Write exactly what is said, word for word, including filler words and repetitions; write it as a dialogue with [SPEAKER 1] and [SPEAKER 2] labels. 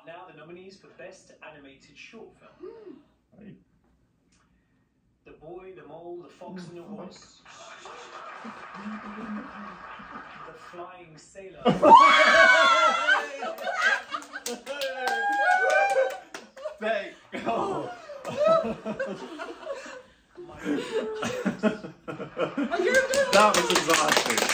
[SPEAKER 1] now the nominees for Best Animated Short Film.
[SPEAKER 2] Hey.
[SPEAKER 1] The Boy, the Mole, the Fox and the Horse. The Flying Sailor.
[SPEAKER 2] Thank God.
[SPEAKER 1] My
[SPEAKER 2] That was exhausting.